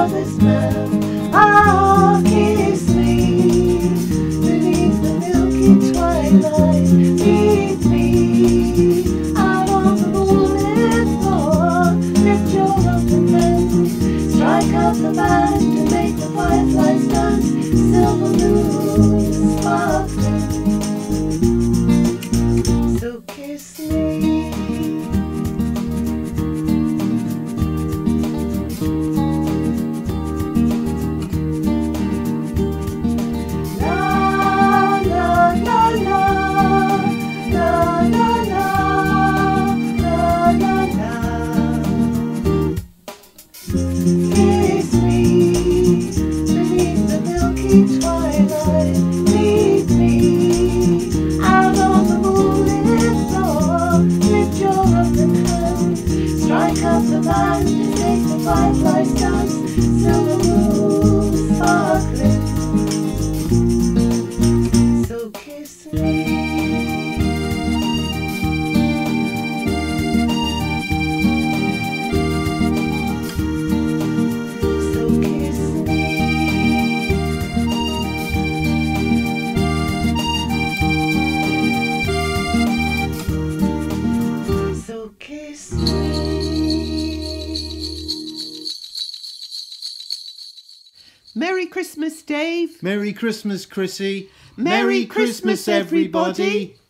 of this man. Ah, kiss me beneath the milky twilight. Lead me out on the moonlit floor. Lift your open hand, strike up the band to make the fireflies dance. Silver moon sparkling, so kiss me. Kiss me beneath the milky twilight. Lead me out on the moonlit floor. Lift your open hand, strike up the band and make the fireflies dance. Silver moon sparkling, so kiss me. Kiss me. Merry Christmas, Dave. Merry Christmas, Chrissy. Merry Christmas, everybody.